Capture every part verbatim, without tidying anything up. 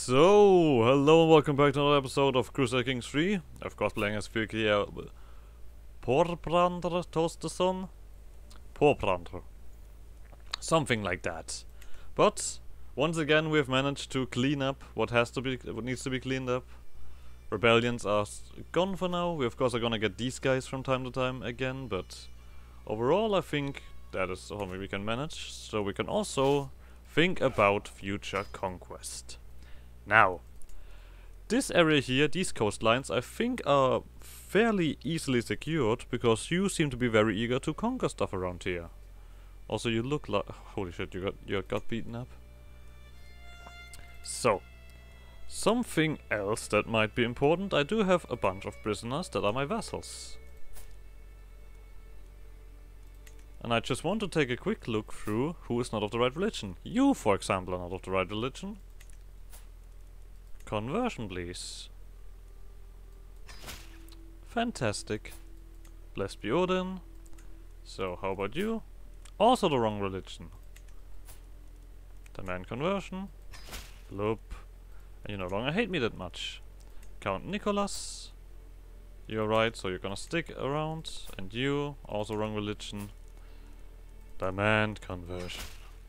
So, hello and welcome back to another episode of Crusader Kings three. Of course, playing as Fylkir Porbrandr Toasterson? Porbrandr. Something like that. But, once again we have managed to clean up what has to be, what needs to be cleaned up. Rebellions are gone for now. We of course are gonna get these guys from time to time again, but overall I think that is all we can manage. So we can also think about future conquest. Now, this area here, these coastlines, I think are fairly easily secured because you seem to be very eager to conquer stuff around here. Also, you look like holy shit, you got you got beaten up. So, something else that might be important. I do have a bunch of prisoners that are my vassals, and I just want to take a quick look through who is not of the right religion. You, for example, are not of the right religion. Conversion, please. Fantastic. Blessed be Odin. So, how about you? Also the wrong religion. Demand conversion. Bloop. And you no longer hate me that much. Count Nicholas. You're right, so you're gonna stick around. And you, also wrong religion. Demand conversion.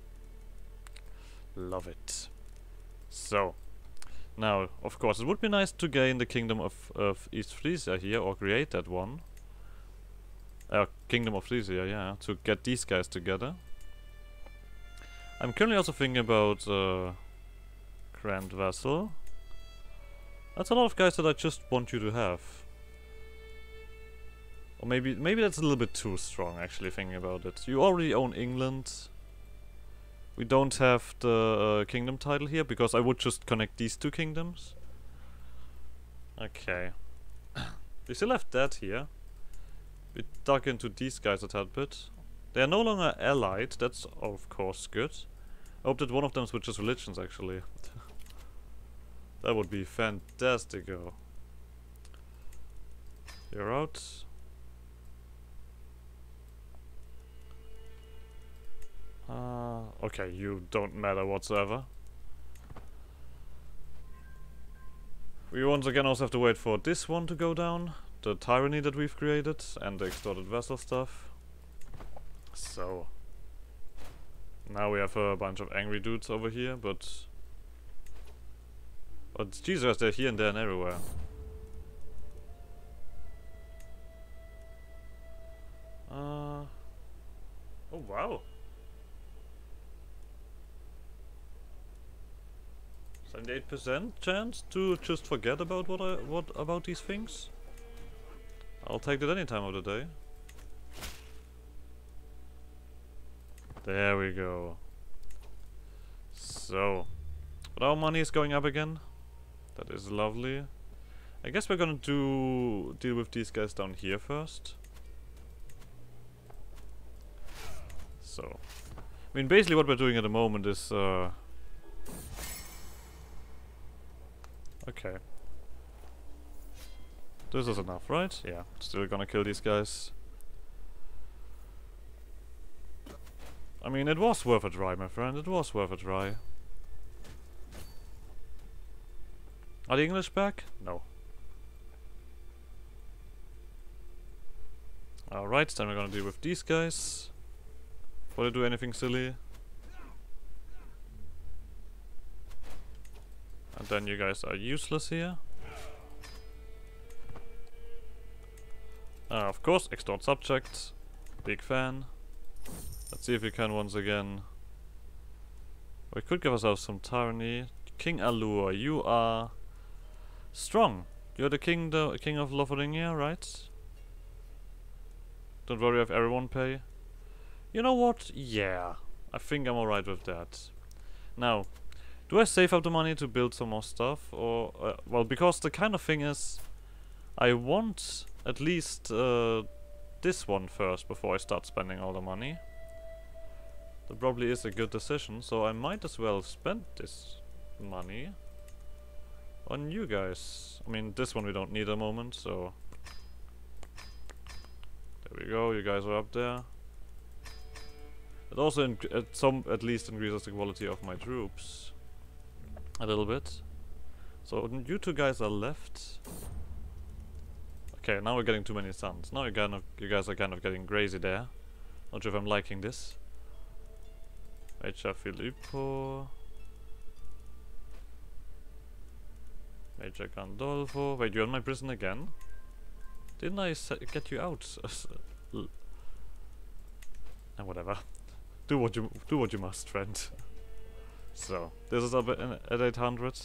Love it. So. Now, of course, it would be nice to gain the Kingdom of, of East Frisia here, or create that one. Uh, Kingdom of Frisia, yeah, to get these guys together. I'm currently also thinking about uh, Grand Vassal. That's a lot of guys that I just want you to have. Or maybe, maybe that's a little bit too strong, actually, thinking about it. You already own England. We don't have the uh, kingdom title here, because I would just connect these two kingdoms. Okay. We still have that here. We dug into these guys a tad bit. They are no longer allied, that's of course good. I hope that one of them switches religions, actually. That would be fantastico. You're out. Uh, okay, you don't matter whatsoever. We once again also have to wait for this one to go down. The tyranny that we've created and the extorted vassal stuff. So. Now we have a bunch of angry dudes over here, but... But Jesus, they're here and there and everywhere. Uh... Oh wow. seventy-eight percent chance to just forget about what I what about these things. I'll take that any time of the day. There we go. So, but our money is going up again. That is lovely. I guess we're gonna do deal with these guys down here first. So, I mean, basically what we're doing at the moment is. Uh, Okay. This is enough, right? Yeah. Still gonna kill these guys. I mean, it was worth a try, my friend. It was worth a try. Are the English back? No. Alright, then we're gonna deal with these guys. Before they do anything silly. And then you guys are useless here. Uh, of course, extort subject. Big fan. Let's see if we can once again. We could give ourselves some tyranny. King Allur, you are strong. You're the king, the king of Lotharingia, right? Don't worry, I have everyone pay. You know what? Yeah, I think I'm alright with that. Now. Do I save up the money to build some more stuff, or uh, well, because the kind of thing is, I want at least uh, this one first before I start spending all the money. That probably is a good decision, so I might as well spend this money on you guys. I mean, this one we don't need at the moment, so there we go. You guys are up there. It also, at some, at least, increases the quality of my troops. A little bit. So you two guys are left. Okay, now we're getting too many suns. Now you kind of, you guys are kind of getting crazy there. Not sure if I'm liking this. Major Filippo. Major Gandolfo. Wait, you're in my prison again? Didn't I s get you out? And whatever. Do what you do what you must, friend. So this is up at, at eight hundred.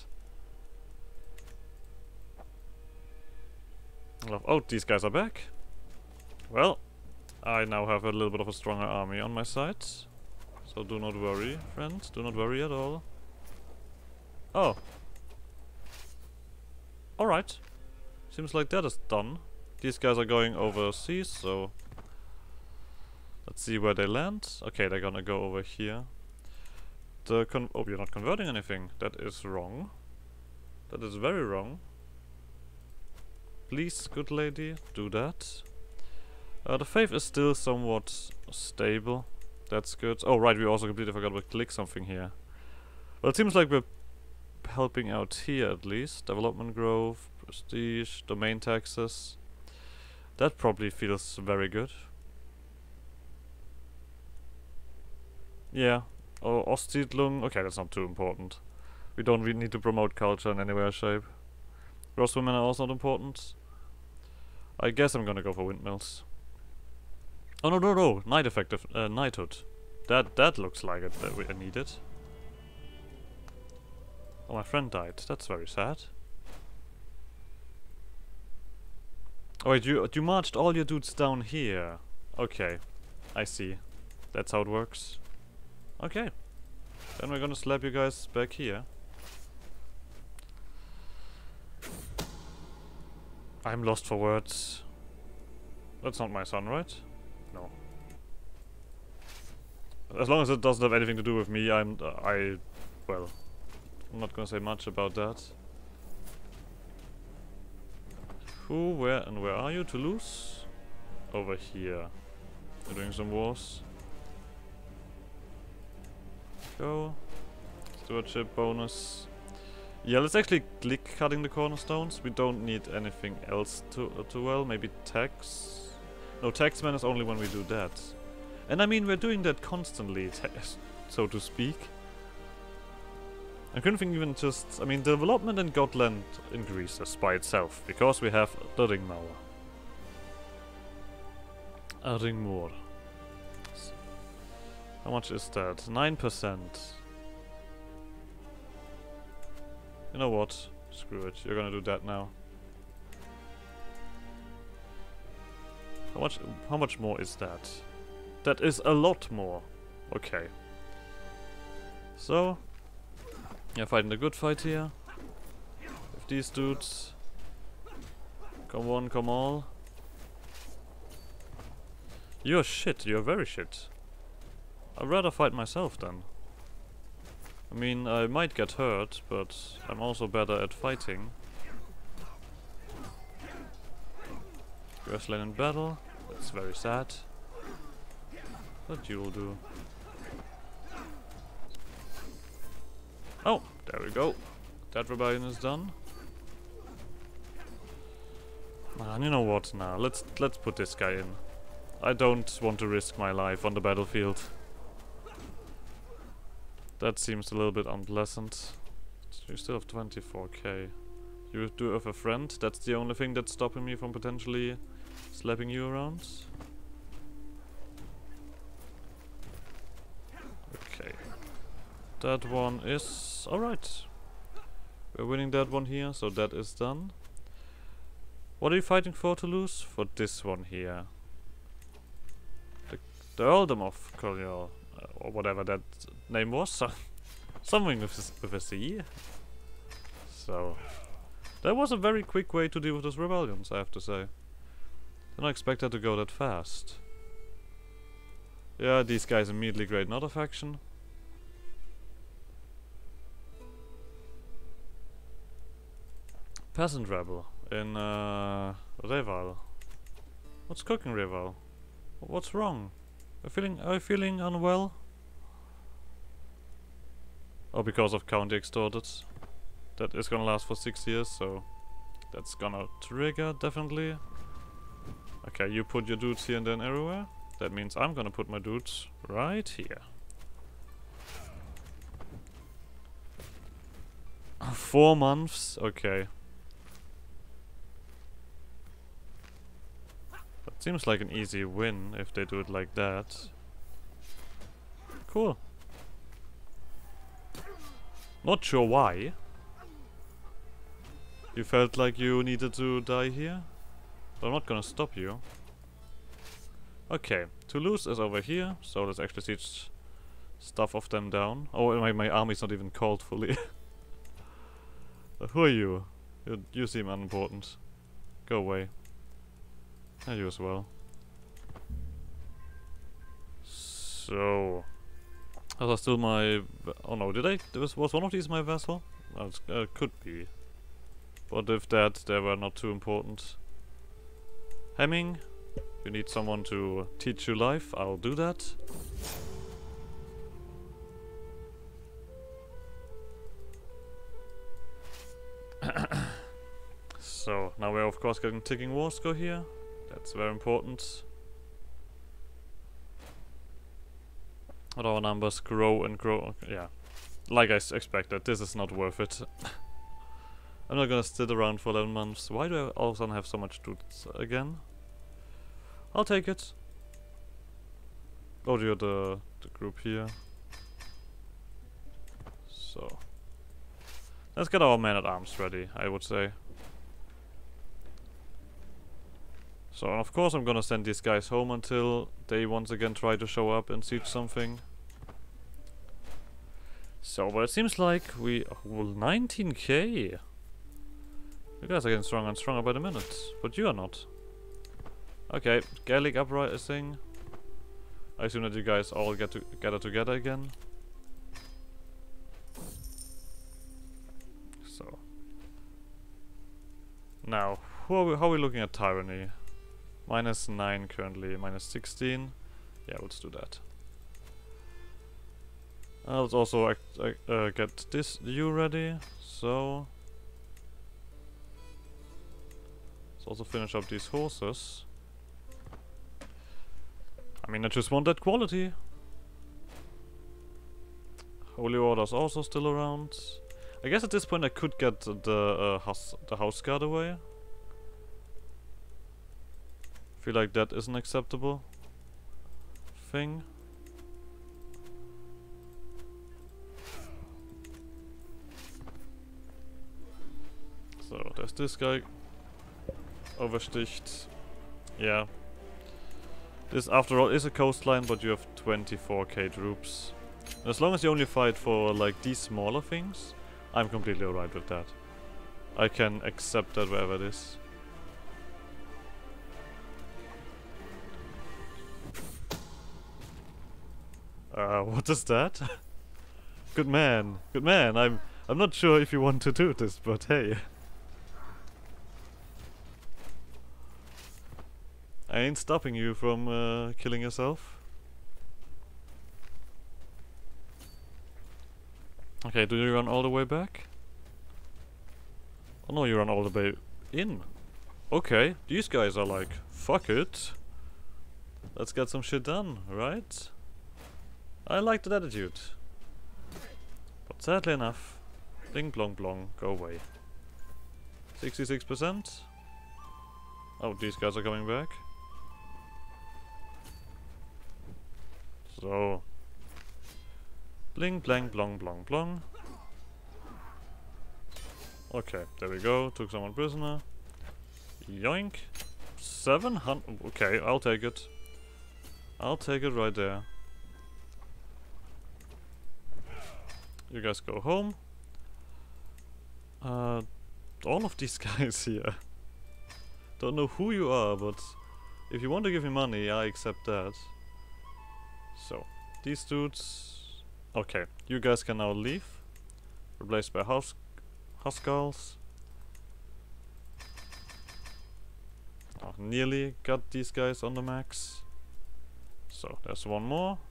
Oh, these guys are back. Well, I now have a little bit of a stronger army on my side. So do not worry, friends. Do not worry at all. Oh. Alright. Seems like that is done. These guys are going overseas, so... Let's see where they land. Okay, they're gonna go over here. The con- oh, you're not converting anything. That is wrong. That is very wrong. Please, good lady, do that. Uh, the faith is still somewhat stable. That's good. Oh, right, we also completely forgot to click something here. Well, it seems like we're helping out here at least. Development growth, prestige, domain taxes. That probably feels very good. Yeah. Oh, Ostsiedlung. Okay, that's not too important. We don't really need to promote culture in any way or shape. Grosswomen are also not important. I guess I'm gonna go for windmills. Oh no no no! Knight effective uh, knighthood. That that looks like it that we need it. Oh, my friend died. That's very sad. Oh wait, you you marched all your dudes down here. Okay, I see. That's how it works. Okay, then we're gonna slap you guys back here. I'm lost for words. That's not my son, right? No. As long as it doesn't have anything to do with me, I'm... Uh, I... Well... I'm not gonna say much about that. Who, where, and where are you? Toulouse? Over here. We're doing some wars. Go. Stewardship bonus. Yeah, let's actually click cutting the cornerstones. We don't need anything else to uh, too well. Maybe tax. No, taxman is only when we do that. And I mean, we're doing that constantly, so to speak. I couldn't think even just. I mean, development in Gotland increases by itself because we have the Ringmauer. A Ringmauer. How much is that? nine percent. You know what? Screw it. You're gonna do that now. How much how much more is that? That is a lot more. Okay. So yeah, fighting the good fight here. With these dudes. Come one, come all. You're shit, you're very shit. I'd rather fight myself then. I mean, I might get hurt, but I'm also better at fighting. You are slain in battle. That's very sad. But you'll do. Oh, there we go. That rebellion is done. And you know what? Now let's let's put this guy in. I don't want to risk my life on the battlefield. That seems a little bit unpleasant. You still have twenty-four K. You do have a friend. That's the only thing that's stopping me from potentially slapping you around. Okay. That one is alright. We're winning that one here, so that is done. What are you fighting for, Toulouse? For this one here. The, the Earldom of Cornwall. Uh, or whatever that name was. Something with, with a C. So... That was a very quick way to deal with those rebellions, I have to say. Didn't expect that to go that fast. Yeah, these guys immediately create another faction. Peasant rebel in uh, Reval. What's cooking Reval? What's wrong? Are you feeling, are you feeling unwell? Oh, because of county extorted. that is gonna last for six years, so that's gonna trigger, definitely. Okay, you put your dudes here and then everywhere. That means I'm gonna put my dudes right here. Four months? Okay. That seems like an easy win if they do it like that. Cool. Not sure why. You felt like you needed to die here? But I'm not gonna stop you. Okay, Toulouse is over here, so let's actually siege stuff of them down. Oh, my, my army's not even called fully. Who are you? you? You seem unimportant. Go away. And you as well. So... Are still my... Oh no, did I... Was, was one of these my vassal? No, it uh, could be. But if that, they were not too important. Hemming, you need someone to teach you life, I'll do that. So, now we're of course getting ticking wars go here. That's very important. But our numbers grow and grow. Yeah, like I s expected, this is not worth it. I'm not gonna sit around for eleven months. Why do I all of a sudden have so much dudes again? I'll take it. Oh, you're the, the group here. So. Let's get our man-at-arms ready, I would say. So, of course I'm gonna send these guys home until they once again try to show up and siege something. So, but it seems like we... Well, nineteen K! You guys are getting stronger and stronger by the minute, but you are not. Okay, Gaelic uprising. I assume that you guys all get to gather together again. So. Now, who are we, how are we looking at tyranny? Minus nine currently, minus sixteen. Yeah, let's do that. Uh, let's also act, uh, uh, get this you ready. So. Let's also finish up these horses. I mean, I just want that quality. Holy Order's also still around. I guess at this point I could get the uh, house, the house guard away. Feel like that is an acceptable thing. So there's this guy. Oversticht. Yeah. This, after all, is a coastline, but you have twenty-four K troops. As long as you only fight for, like, these smaller things, I'm completely alright with that. I can accept that wherever it is. Uh, what is that? Good man. Good man. I'm I'm not sure if you want to do this, but hey. I ain't stopping you from uh, killing yourself. Okay, do you run all the way back? Oh no, you run all the way in. Okay, these guys are like, fuck it. Let's get some shit done, right? I like that attitude. But sadly enough, ding blong blong, go away. sixty-six percent? Oh, these guys are coming back. So, bling, blang, blong, blong, blong. Okay, there we go. Took someone prisoner. Yoink. seven hundred. Okay, I'll take it. I'll take it right there. You guys go home. Uh, all of these guys here. Don't know who you are, but if you want to give me money, I accept that. So, these dudes... Okay, you guys can now leave. Replaced by house Huskarls. Oh, nearly got these guys on the max. So, there's one more.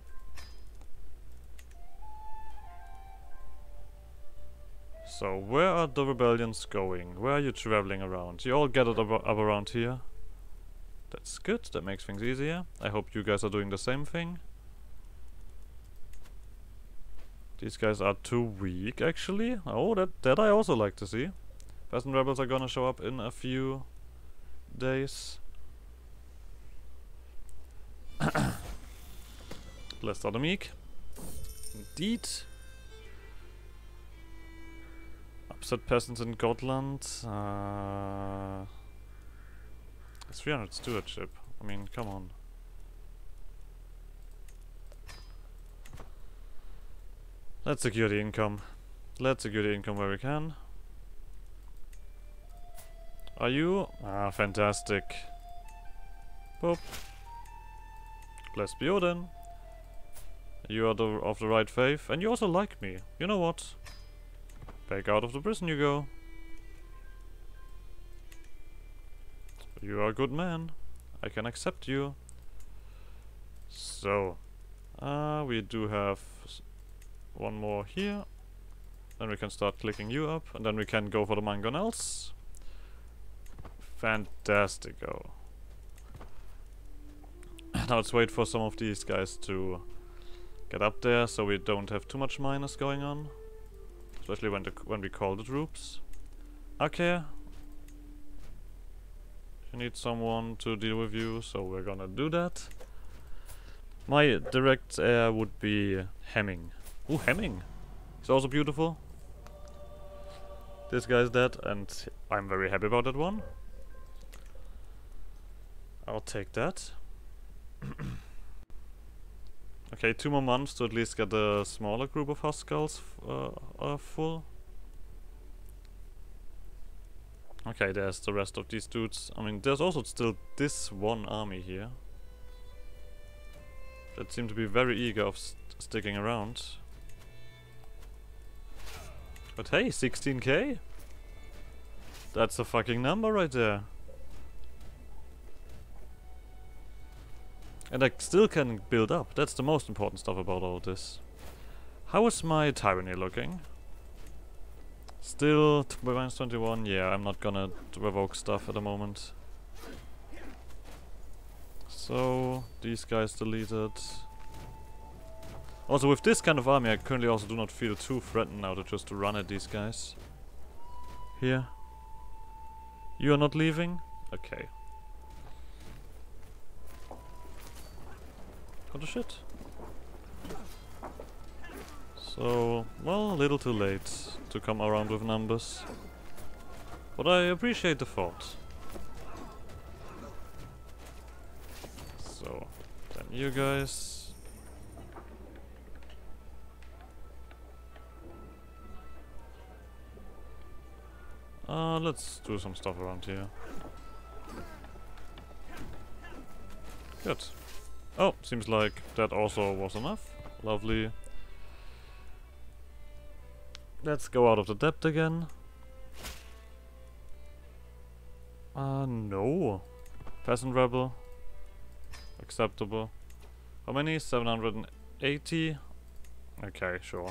So, where are the rebellions going? Where are you traveling around? You all gathered up, up around here. That's good, that makes things easier. I hope you guys are doing the same thing. These guys are too weak, actually. Oh, that, that I also like to see. Peasant rebels are gonna show up in a few days. Blessed are the meek. Indeed. Upset peasants in Gotland. Uh, it's three hundred stewardship. I mean, come on. Let's secure the income. Let's secure the income where we can. Are you? Ah, fantastic. Boop. Bless be Odin. You are the, of the right faith, and you also like me. You know what? Back out of the prison you go. You are a good man. I can accept you. So, uh, we do have one more here. Then we can start clicking you up, and then we can go for the mangonels. Fantastico. Now let's wait for some of these guys to get up there, so we don't have too much minus going on. Especially when the, when we call the troops. Okay. You need someone to deal with you, so we're gonna do that. My direct heir would be Hemming. Ooh, Hemming! He's also beautiful. This guy's dead, and I'm very happy about that one. I'll take that. Okay, two more months to at least get a smaller group of Huskulls uh, uh, full. Okay, there's the rest of these dudes. I mean, there's also still this one army here that seem to be very eager of st sticking around. But hey, sixteen K? That's a fucking number right there. And I still can build up. That's the most important stuff about all this. How is my tyranny looking? Still minus twenty-one? Yeah, I'm not gonna revoke stuff at the moment. So, these guys deleted. Also, with this kind of army, I currently also do not feel too threatened now to just to run at these guys. Here. You are not leaving? Okay. What the shit? So, well, a little too late to come around with numbers. But I appreciate the thought. So, then you guys. Uh, let's do some stuff around here. Good. Oh, seems like that also was enough. Lovely. Let's go out of the depth again. Uh, no. Peasant rebel. Acceptable. How many? seven hundred eighty? Okay, sure.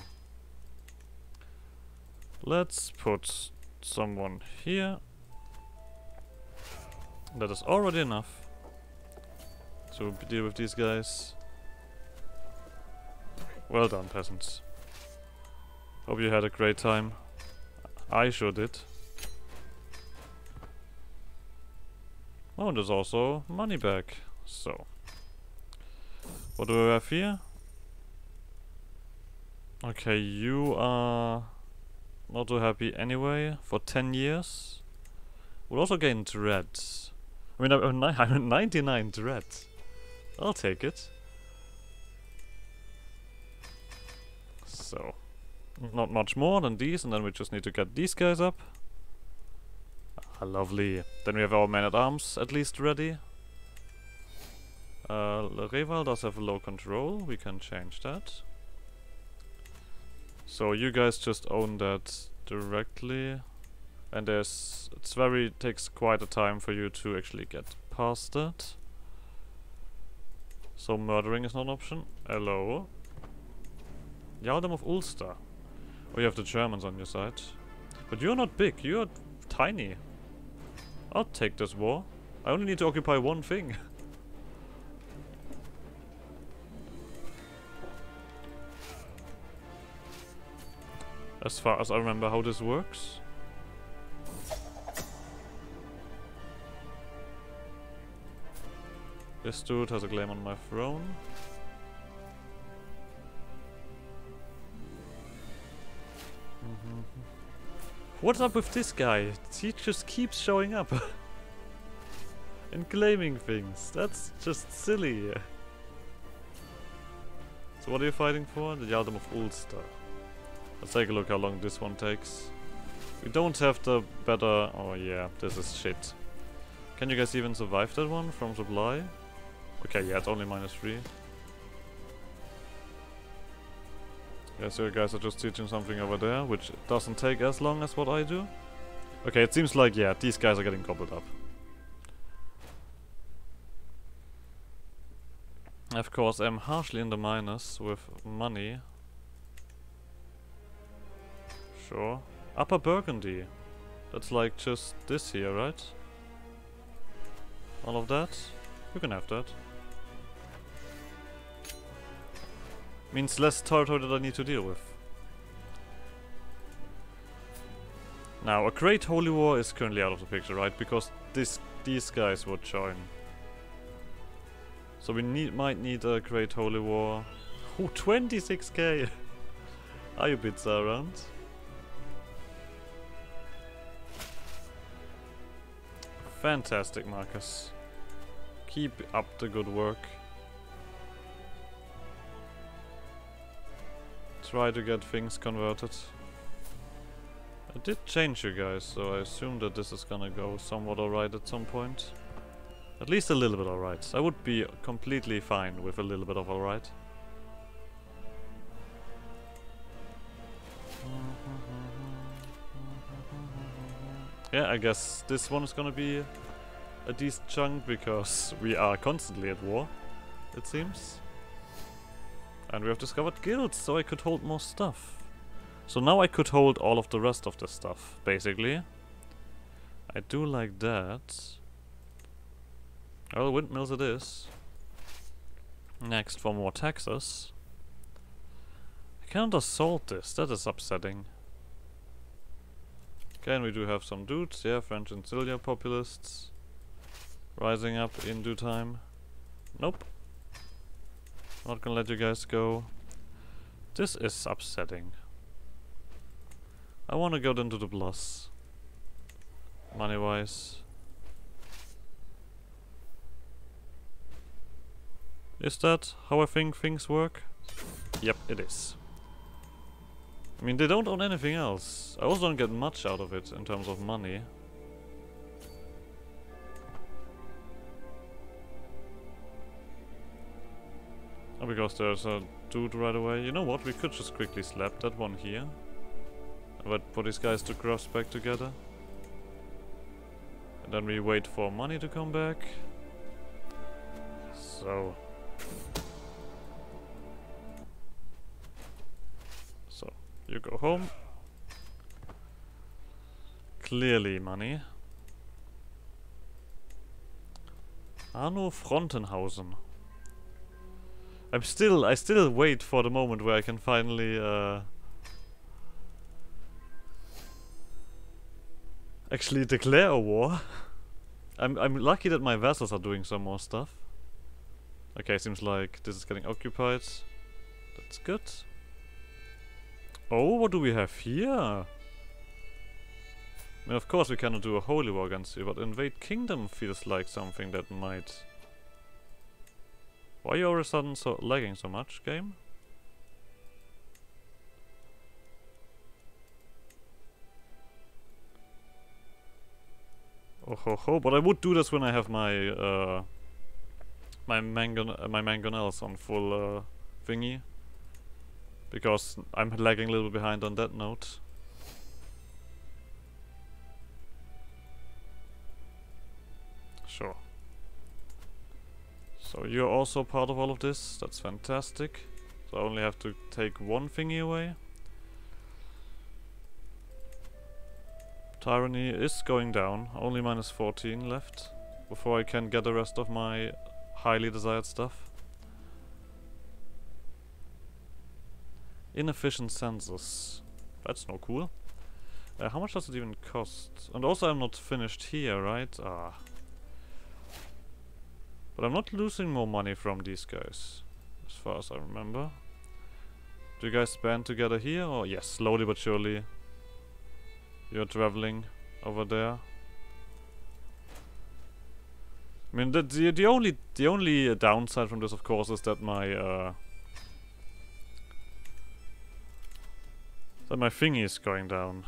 Let's put someone here. That is already enough to deal with these guys. Well done, peasants. Hope you had a great time. I sure did. Oh, and there's also money back. So, what do we have here? Okay, you are not too happy anyway. For ten years. We'll also gain dread. I mean, I'm at ninety-nine dread. I'll take it. So, not much more than these, and then we just need to get these guys up. Ah, lovely. Then we have our men-at-arms at least ready. Uh, Reval does have low control, we can change that. So you guys just own that directly. And there's, it's very, takes quite a time for you to actually get past that. So murdering is not an option. Hello. Jarldom of Ulster. Oh, you have the Germans on your side. But you're not big, you're tiny. I'll take this war. I only need to occupy one thing. As far as I remember how this works. This dude has a claim on my throne. Mm-hmm. What's up with this guy? He just keeps showing up and claiming things. That's just silly. So what are you fighting for? The Yaldam of Ulster. Let's take a look how long this one takes. We don't have the better... Oh yeah, this is shit. Can you guys even survive that one from supply? Okay, yeah, it's only minus three. Yeah, so you guys are just teaching something over there, which doesn't take as long as what I do. Okay, it seems like, yeah, these guys are getting gobbled up. Of course, I'm harshly in the minus with money. Sure. Upper Burgundy. That's like just this here, right? All of that? You can have that. Means less territory that I need to deal with. Now, a Great Holy War is currently out of the picture, right? Because this these guys would join. So we need might need a Great Holy War. Oh, twenty-six K! Are you bits around? Fantastic, Marcus. Keep up the good work. Try to get things converted. I did change you guys, so I assume that this is gonna go somewhat alright at some point. At least a little bit alright. I would be completely fine with a little bit of alright. Yeah, I guess this one is gonna be a decent chunk because we are constantly at war, it seems. And we have discovered guilds, so I could hold more stuff. So now I could hold all of the rest of the stuff, basically. I do like that. Oh, windmills it is. Next, for more taxes. I can't assault this, that is upsetting. Okay, and we do have some dudes, yeah, French and Cilia populists. Rising up in due time. Nope. Not gonna let you guys go. This is upsetting. I wanna go into the plus. Money wise. Is that how I think things work? Yep, it is. I mean, they don't own anything else. I also don't get much out of it in terms of money. Oh, because there's a dude right away. You know what? We could just quickly slap that one here. But for these guys to cross back together. And then we wait for money to come back. So. So, you go home. Clearly money. Arno Frontenhausen. I'm still, I still wait for the moment where I can finally, uh, actually declare a war. I'm, I'm lucky that my vassals are doing some more stuff. Okay, seems like this is getting occupied. That's good. Oh, what do we have here? I mean, of course we cannot do a holy war against you, but Invade Kingdom feels like something that might... Why are you all of a sudden so lagging so much, game? Oh ho ho, but I would do this when I have my uh my mangon uh, my mangonels on full uh thingy. Because I'm lagging a little behind on that note. Sure. So you're also part of all of this, that's fantastic. So I only have to take one thingy away. Tyranny is going down. Only minus fourteen left before I can get the rest of my highly desired stuff. Inefficient census. That's no cool. Uh, how much does it even cost? And also I'm not finished here, right? Ah. But I'm not losing more money from these guys, as far as I remember. Do you guys band together here? Or yes, slowly but surely. You're traveling over there. I mean, the the, the only the only uh, downside from this, of course, is that my uh, that my thingy is going down.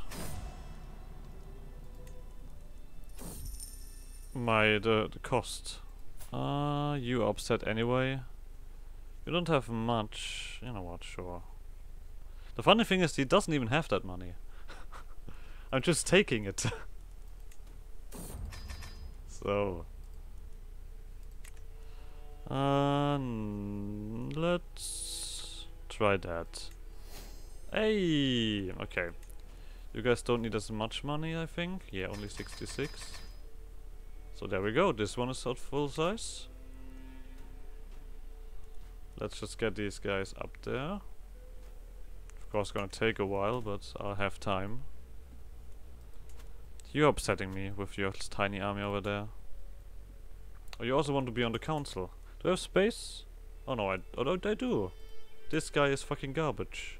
My the the cost. Uh, you upset anyway. You don't have much. You know what? Sure. The funny thing is, he doesn't even have that money. I'm just taking it. So. Uh, let's try that. Hey! Okay. You guys don't need as much money, I think. Yeah, only sixty-six. So there we go. This one is at full size. Let's just get these guys up there. Of course, gonna take a while, but I'll have time. You're upsetting me with your tiny army over there. Oh, you also want to be on the council. Do I have space? Oh no, I, oh, no, I do. This guy is fucking garbage.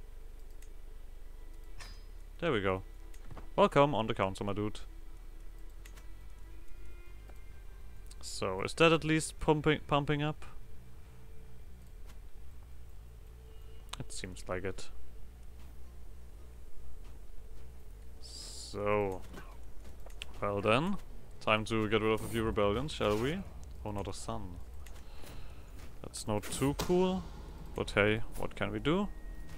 There we go. Welcome on the council, my dude. So, is that at least pumping pumping up? It seems like it. So, well then, time to get rid of a few rebellions, shall we? Oh, not a sun. That's not too cool, but hey, what can we do?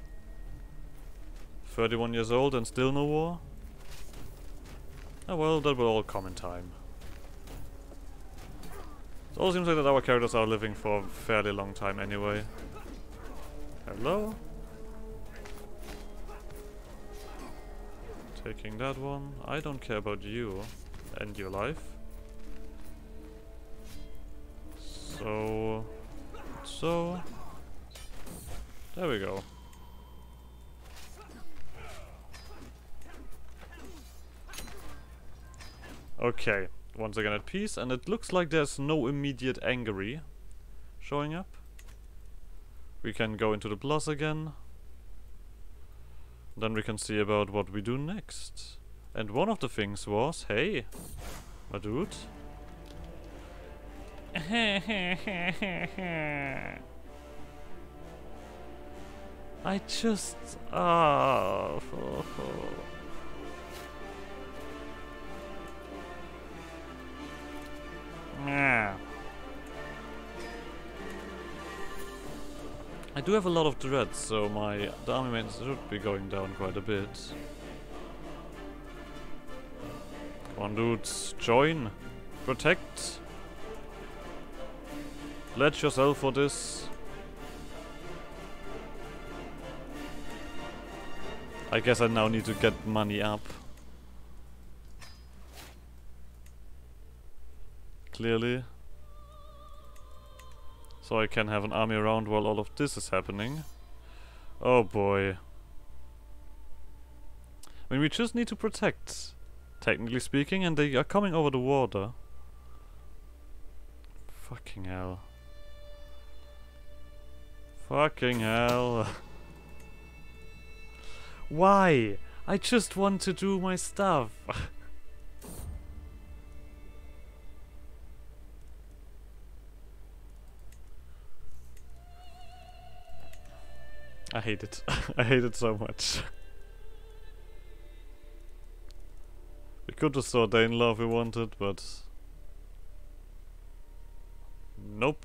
thirty-one years old and still no war? Oh well, that will all come in time. It all seems like that our characters are living for a fairly long time anyway. Hello? Taking that one. I don't care about you and your life. So... So... There we go. Okay, once again at peace, and it looks like there's no immediate angry showing up. We can go into the plus again. Then we can see about what we do next. And one of the things was, hey, my dude. I just... Ah... Oh, oh. Yeah. I do have a lot of dread, so my the army maintenance should be going down quite a bit. Come on, dudes, join, protect, pledge yourself for this. I guess I now need to get money up. Clearly. So I can have an army around while all of this is happening. Oh boy. I mean, we just need to protect, technically speaking, and they are coming over the water. Fucking hell. Fucking hell. Why? I just want to do my stuff. I hate it. I hate it so much. We could restore Danelaw if we wanted, but... Nope.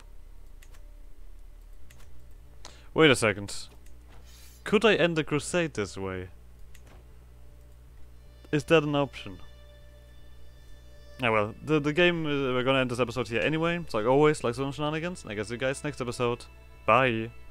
Wait a second. Could I end the crusade this way? Is that an option? Ah well, the, the game, uh, we're gonna end this episode here anyway. So like always, like some shenanigans, and I guess see you guys next episode. Bye!